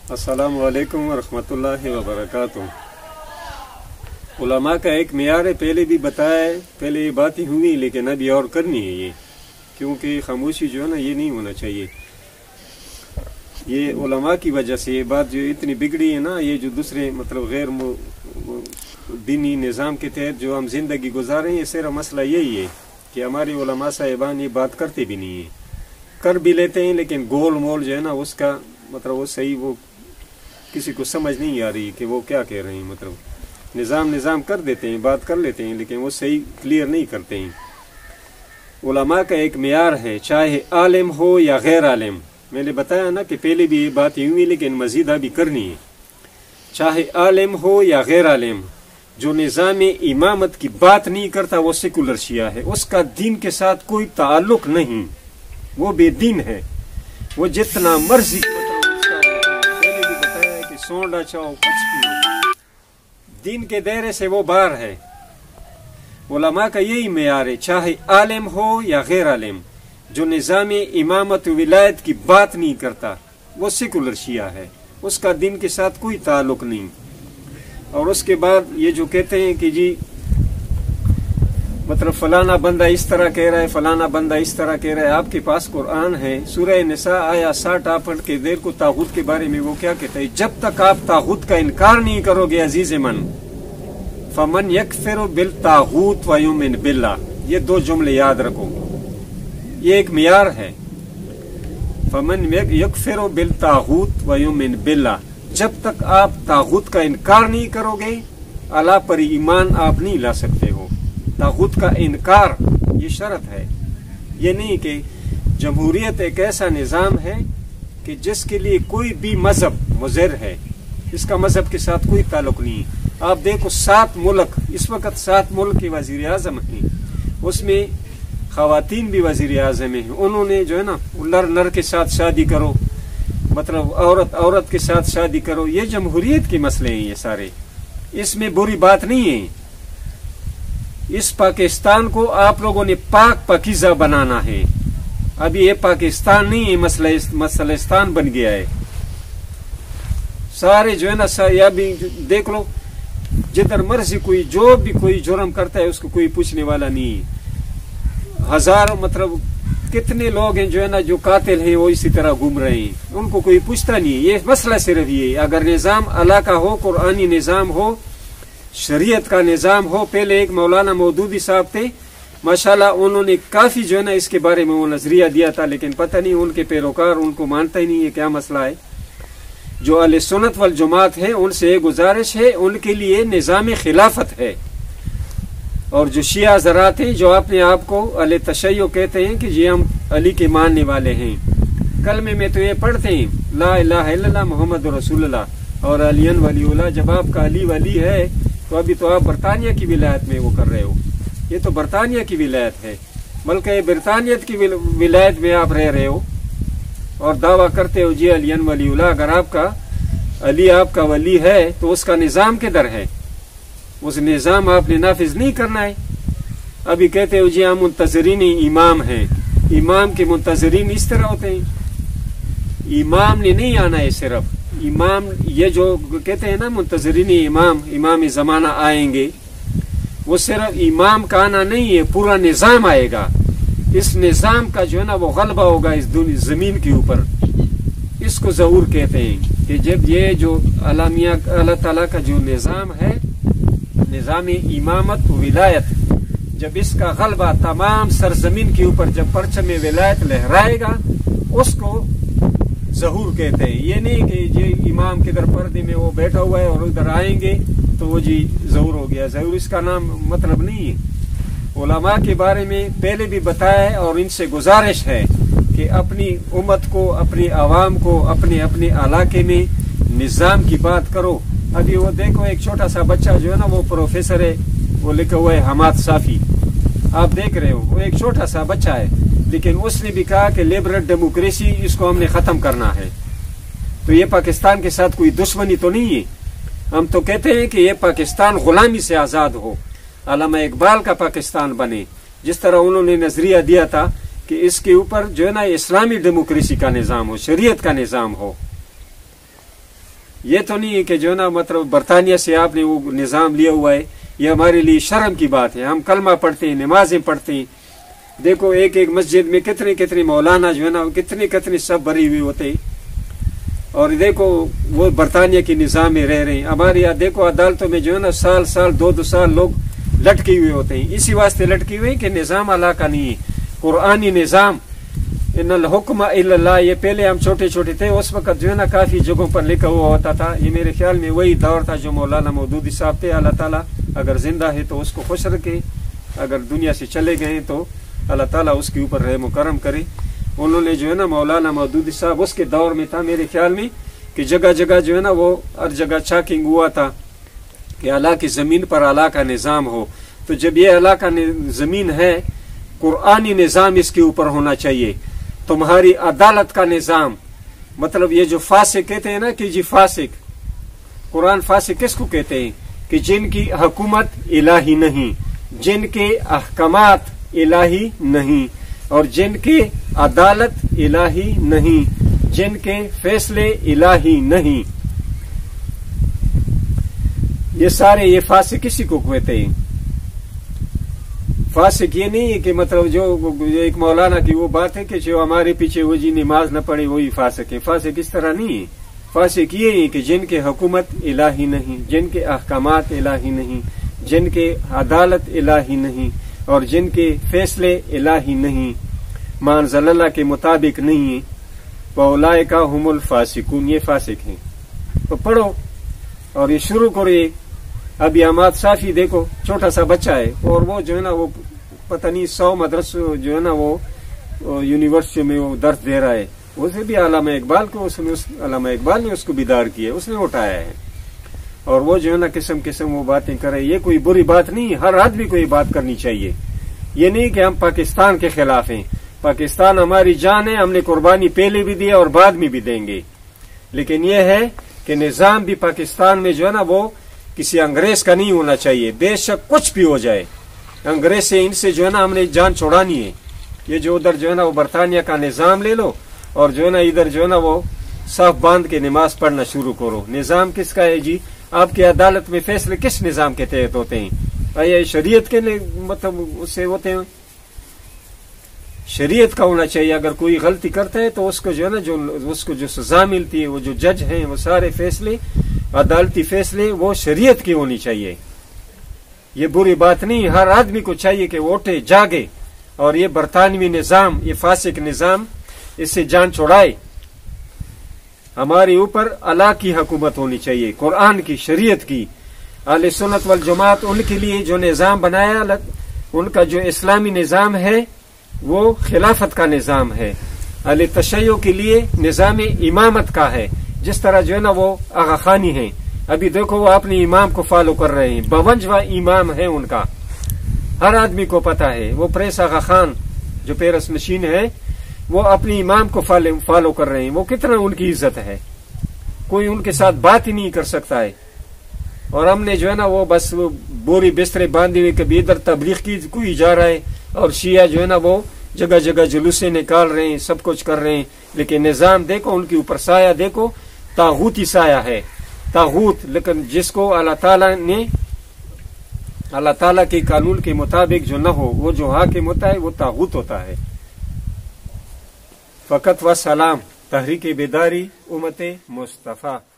السلام علیکم ورحمۃ اللہ وبرکاتہ۔ علماء کا ایک معیار ہے، پہلے بھی بتایا ہے، پہلے یہ بات ہی ہوئی لیکن ابھی اور کرنی ہے یہ، کیونکہ خاموشی جو ہے نا یہ نہیں ہونا چاہیے۔ یہ علماء کی وجہ سے یہ بات جو اتنی بگڑی ہے نا، یہ جو دوسرے مطلب غیر دینی نظام کے تحت جو ہم زندگی گزارے ہیں، یہ صرف مسئلہ یہی ہے کہ ہماری علماء صاحبان یہ بات کرتے بھی نہیں ہیں، کر بھی لیتے ہیں لیکن گول مول جو ہے نا اس کا مطلب وہ صحیح وہ کسی کو سمجھ نہیں آ رہی کہ وہ کیا کہہ رہے ہیں، مطلب نظام کر دیتے ہیں، بات کر لیتے ہیں لیکن وہ صحیح کلیئر نہیں کرتے ہیں۔ علماء کا ایک معیار ہے، چاہے عالم ہو یا غیر عالم، میں نے بتایا نا کہ پہلے بھی یہ بات ہوئی لیکن مزید ابھی کرنی ہے۔ چاہے عالم ہو یا غیر عالم، جو نظام امامت کی بات نہیں کرتا وہ سیکولر شیعہ ہے، اس کا دین کے ساتھ کوئی تعلق نہیں، وہ بے دین ہے، وہ جتنا مرضی سونڈا چاہو کچھ بھی ہو، دین کے دائرے سے وہ باہر ہے۔ علماء کا یہی معیار ہے، چاہے عالم ہو یا غیر عالم، جو نظام امامت و ولایت کی بات نہیں کرتا وہ سیکولر شیعہ ہے، اس کا دین کے ساتھ کوئی تعلق نہیں۔ اور اس کے بعد یہ جو کہتے ہیں کہ جی مطلب فلانا بندہ اس طرح کہہ رہا ہے، فلانا بندہ اس طرح کہہ رہا ہے، آپ کے پاس قرآن ہے، سورہ نساء آیا 60 آپ پڑھ کے دیر کو طاغوت کے بارے میں وہ کیا کہتا ہے، جب تک آپ طاغوت کا انکار نہیں کرو گے عزیز من، فمن یکفر بالطاغوت ویؤمن باللہ، یہ دو جملے یاد رکھو، یہ ایک معیار ہے، فمن یکفر بالطاغوت ویؤمن باللہ، جب تک آپ طاغوت کا انکار نہیں کرو گے اللہ پر ایمان آپ نہیں لا سکتے ہو۔ طاغوت کا انکار یہ شرط ہے، یہ نہیں کہ جمہوریت ایک ایسا نظام ہے کہ جس کے لیے کوئی بھی مذہب مضر ہے، اس کا مذہب کے ساتھ کوئی تعلق نہیں ہے۔ آپ دیکھو 7 ملک، اس وقت 7 ملک کے وزیر اعظم ہیں، اس میں خواتین بھی وزیر اعظم ہیں، انہوں نے جو ہے نا نر کے ساتھ شادی کرو، مطلب عورت کے ساتھ شادی کرو، یہ جمہوریت کے مسئلے ہیں، یہ سارے اس میں بری بات نہیں ہے۔ اس پاکستان کو آپ لوگوں نے پاک پاکیزہ بنانا ہے، ابھی یہ پاکستان نہیں ہے، مسلستان بن گیا ہے۔ سارے جو ہے نا یا بھی دیکھ لو، جدھر مرضی کوئی جو بھی کوئی جرم کرتا ہے اس کو کوئی پوچھنے والا نہیں ہے۔ ہزاروں مطلب کتنے لوگ ہیں جو ہے نا جو قاتل ہیں وہ اسی طرح گھوم رہے ہیں، ان کو کوئی پوچھتا نہیں ہے۔ یہ مسئلہ صرف یہ ہے، اگر نظام اللہ کا ہو، قرآنی نظام ہو، شریعت کا نظام ہو۔ پہلے ایک مولانا مودودی صاحب تھے، ماشاءاللہ انہوں نے کافی جو ہے نا اس کے بارے میں وہ نظریہ دیا تھا، لیکن پتہ نہیں ان کے پیروکار ان کو مانتا ہی نہیں ہے، کیا مسئلہ ہے۔ جو اہل سنت والجماعت ہیں ان سے یہ گزارش ہے، ان کے لیے نظام خلافت ہے۔ اور جو شیعہ حضرات ہیں جو اپنے آپ کو اہل تشیع کہتے ہیں کہ یہ ہم علی کے ماننے والے ہیں، کلمے میں تو یہ پڑھتے ہیں لا الہ الا اللہ محمد رسول اللہ اور علی ولی اللہ۔ جب آپ کا علی ولی ہے تو ابھی تو آپ برطانیہ کی ولایت میں وہ کر رہے ہو، یہ تو برطانیہ کی ولایت ہے، بلکہ برطانیت کی ولایت میں آپ رہ رہے ہو اور دعویٰ کرتے ہو جی علی ولی اللہ۔ اگر آپ کا علی آپ کا ولی ہے تو اس کا نظام کدھر ہے؟ اس نظام آپ نے نافذ نہیں کرنا ہے۔ ابھی کہتے ہو جی ہم منتظرین امام ہیں، امام کے منتظرین اس طرح ہوتے ہیں، امام نے نہیں آنا ہے صرف امام، یہ جو کہتے ہیں نا منتظرین امام زمانہ آئیں گے، وہ صرف امام کا آنا نہیں ہے، پورا نظام آئے گا۔ اس نظام کا جو ہے نا وہ غلبہ ہوگا اس زمین کے اوپر، اس کو ظہور کہتے ہیں کہ جب یہ جو اللہ تعالیٰ کا جو نظام ہے، نظام امامت و ولایت، جب اس کا غلبہ تمام سرزمین کے اوپر جب پرچم ولایت لہرائے گا، اس کو ظہور کہتے ہیں۔ یہ نہیں کہ یہ امام کدھر پردے میں وہ بیٹھا ہوا ہے اور ادھر آئیں گے تو وہ جی ظہور ہو گیا، ظہور اس کا نام مطلب نہیں ہے۔ علماء کے بارے میں پہلے بھی بتایا ہے اور ان سے گزارش ہے کہ اپنی امت کو، اپنی عوام کو، اپنے علاقے میں نظام کی بات کرو۔ ابھی وہ دیکھو ایک چھوٹا سا بچہ جو ہے نا وہ پروفیسر ہے، وہ لکھا ہوا ہے حماد صافی، آپ دیکھ رہے ہو، وہ ایک چھوٹا سا بچہ ہے، لیکن اس نے بھی کہا کہ لبرل ڈیموکریسی اس کو ہم نے ختم کرنا ہے۔ تو یہ پاکستان کے ساتھ کوئی دشمنی تو نہیں ہے، ہم تو کہتے ہیں کہ یہ پاکستان غلامی سے آزاد ہو، علامہ اقبال کا پاکستان بنے، جس طرح انہوں نے نظریہ دیا تھا کہ اس کے اوپر جو ہے نا اسلامی ڈیموکریسی کا نظام ہو، شریعت کا نظام ہو۔ یہ تو نہیں ہے کہ جو ہے نا مطلب برطانیہ سے آپ نے وہ نظام لیا ہوا ہے. یہ ہمارے لیے شرم کی بات ہے. ہم کلمہ پڑھتے ہیں, نمازیں پڑھتے ہیں. دیکھو ایک ایک مسجد میں کتنے مولانا جو ہے نا کتنے سب بری ہوئے ہوتے ہیں, اور دیکھو وہ برطانیہ کے نظام میں رہ رہے ہیں. ہمارے یہاں دیکھو عدالتوں میں جو ہے نا سال 2 سال لوگ لٹکے ہوئے ہوتے ہیں. اسی واسطے لٹکے ہوئے کہ نظام اللہ کا نہیں ہے, قرآنی نظام. ان الحکم الا اللہ, یہ پہلے ہم چھوٹے تھے اس وقت جو ہے نا کافی جگہوں پر لکھا ہوا ہوتا تھا. یہ میرے خیال میں وہی دور تھا جو مولانا مودودی صاحب تھے. اللہ تعالیٰ اگر زندہ ہے تو اس کو خوش رکھے, اگر دنیا سے چلے گئے تو اللہ تعالیٰ اس کے اوپر رحم و کرم کرے. انہوں نے جو ہے نا مولانا مودودی صاحب اس کے دور میں تھا میرے خیال میں کہ جگہ جگہ جو ہے نا وہ ہر جگہ چاکنگ ہوا تھا کہ اللہ کی زمین پر اللہ کا نظام ہو. تو جب یہ اللہ کا زمین ہے, قرآنی نظام اس کے اوپر ہونا چاہیے. تمہاری عدالت کا نظام, مطلب یہ جو فاسق کہتے ہیں نا کہ جی فاسق, قرآن فاسق کس کو کہتے ہیں؟ کہ جن کی حکومت الہی نہیں, جن کے احکامات الہی نہیں, اور جن کے عدالت الہی نہیں, جن کے فیصلے الہی نہیں. یہ سارے یہ فاسق کسی کو کہتے ہیں. فاسق یہ نہیں ہے کہ مطلب جو ایک مولانا کی وہ بات ہے کہ جو ہمارے پیچھے وہ جی نماز نہ پڑھے وہی فاسق ہے. فاسق اس طرح نہیں ہے. فاسق یہ ہے کہ جن کے حکومت الہی نہیں, جن کے احکامات الہی نہیں, جن کے عدالت الہی نہیں, اور جن کے فیصلے الہی نہیں, ما انزل اللہ کے مطابق نہیں ہے. فاولئک هم الفاسقون, یہ فاسق ہیں. تو پڑھو اور یہ شروع کرو. یہ ابھی حماد صافی دیکھو چھوٹا سا بچہ ہے, اور وہ جو ہے نا وہ پتہ نہیں 100 مدرسوں جو ہے نا وہ یونیورسٹی میں وہ درس دے رہا ہے. اسے بھی علامہ اقبال کو علامہ اقبال نے اس کو بیدار کیا, اس نے اٹھایا ہے. اور وہ جو ہے نا قسم وہ باتیں کرے. یہ کوئی بری بات نہیں, ہر آدمی کو یہ بات کرنی چاہیے. یہ نہیں کہ ہم پاکستان کے خلاف ہیں. پاکستان ہماری جان ہے, ہم نے قربانی پہلے بھی دی اور بعد میں بھی دیں گے. لیکن یہ ہے کہ نظام بھی پاکستان میں جو ہے نا وہ کسی انگریز کا نہیں ہونا چاہیے. بے شک کچھ بھی ہو جائے, انگریز سے ان سے جو ہے نا ہم نے جان چھوڑانی ہے. یہ جو ادھر جو ہے نا وہ برطانیہ کا نظام لے لو, اور جو ہے نا ادھر جو ہے نا وہ صاف باندھ کے نماز پڑھنا شروع کرو. نظام کس کا ہے جی؟ آپ کی عدالت میں فیصلے کس نظام کے تحت ہوتے ہیں؟ یہ شریعت کے مطلب اس سے ہوتے ہیں. شریعت کا ہونا چاہیے. اگر کوئی غلطی کرتا ہے تو اس کو جو ہے نا اس کو جو سزا ملتی ہے, وہ جو جج ہیں وہ سارے فیصلے عدالتی فیصلے وہ شریعت کی ہونی چاہیے. یہ بری بات نہیں. ہر آدمی کو چاہیے کہ وہ اٹھے جاگے, اور یہ برطانوی نظام, یہ فاسق نظام, اس سے جان چھوڑائے. ہمارے اوپر اللہ کی حکومت ہونی چاہیے, قرآن کی, شریعت کی. اہل سنت والجماعت ان کے لیے جو نظام بنایا, ان کا جو اسلامی نظام ہے وہ خلافت کا نظام ہے. اہل تشیع کے لیے نظام امامت کا ہے. جس طرح جو ہے نا وہ آغا خانی ہیں, ابھی دیکھو وہ اپنے امام کو فالو کر رہے ہیں. 52واں امام ہے ان کا, ہر آدمی کو پتا ہے. وہ پریس آغا خان جو پیرس نشین ہے, وہ اپنے امام کو فالو کر رہے ہیں. وہ کتنا ان کی عزت ہے, کوئی ان کے ساتھ بات ہی نہیں کر سکتا ہے. اور ہم نے جو ہے نا وہ بس بوری بسترے باندھی ہوئی, کبھی ادھر تبلیغ کی کوئی جا رہا ہے, اور شیعہ جو ہے نا وہ جگہ جگہ جلوسیں نکال رہے ہیں, سب کچھ کر رہے ہیں. لیکن نظام دیکھو, ان کے اوپر سایہ دیکھو, طاغوتی سایہ ہے, طاغوت. لیکن جس کو اللہ تعالیٰ کے قانون کے مطابق جو نہ ہو, وہ جو حاکم ہوتا ہے وہ طاغوت ہوتا ہے. فقط و سلام. تحریک بیداری امت مصطفیٰ.